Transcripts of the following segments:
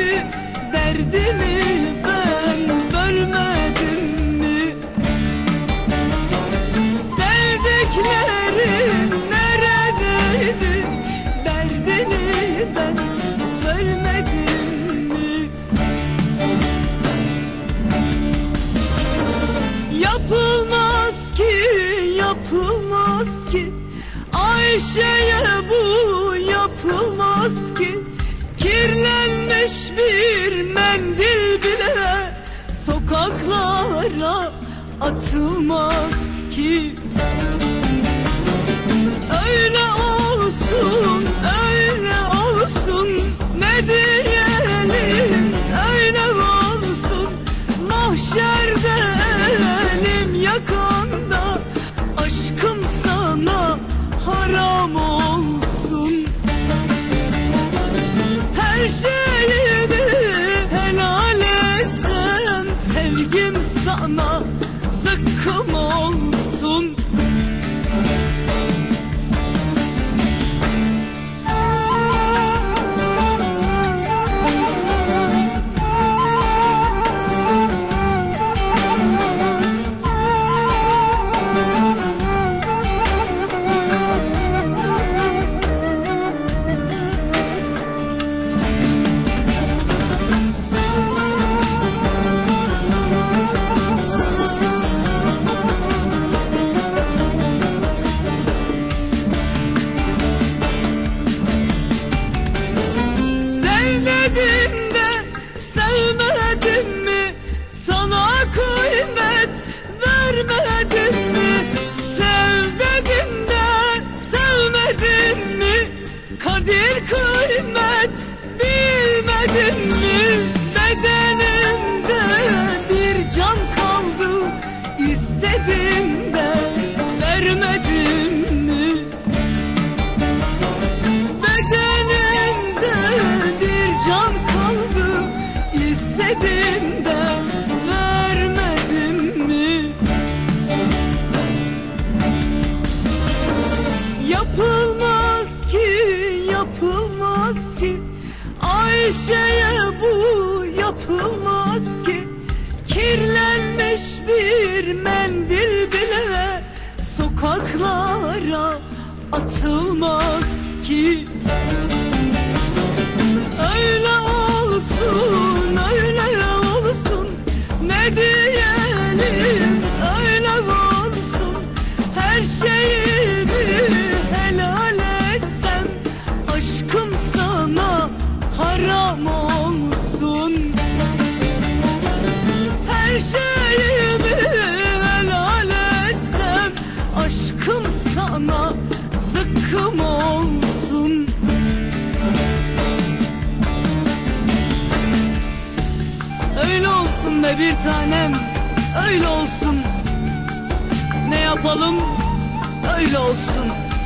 sevdi, derdimi ben bölmedim mi? Sevdiklerim neredeydi, derdini ben bölmedim mi? Yapılmaz ki, yapılmaz ki, Ayşe'ye bu yapılmaz ki. Kirlenmiş bir mendil bile sokaklara atılmaz ki. Öyle olsun, öyle olsun, ne diyelim, öyle olsun. Mahşerde elim yakanda, aşkım sana haram olsun. Her şeyini helal etsem, sevgim sana zıkkım olsun. Sevmedim de sevmedim mi? Sana kıymet vermedim mi? Sevmedim de sevmedim mi? Kadir kıymet bilmedim mi? Bedenimde bir can kaldı, istedim de vermedim mi? Bedenimde bir can kaldı, istedim de vermedim mi? Yapılmaz ki, yapılmaz ki, Ayşe'ye bu yapılmaz ki. Kirlenmiş bir mendil bile sokaklara atılmaz ki. Öyle olsun, öyle olsun, ne diyelim, öyle olsun. Her şeyimi helal etsem, aşkım sana haram olsun. Her şeyimi helal etsem, aşkım sana zıkkım olsun. Öyle olsun be bir tanem, öyle olsun. Ne yapalım, öyle olsun.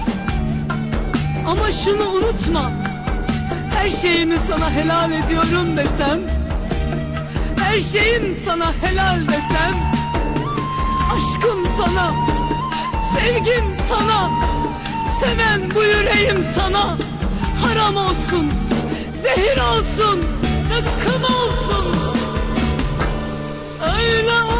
Ama şunu unutma, her şeyimi sana helal ediyorum desem, her şeyim sana helal desem, aşkım sana, sevgim sana, seven bu yüreğim sana haram olsun, zehir olsun, zıkkım olsun. Öyle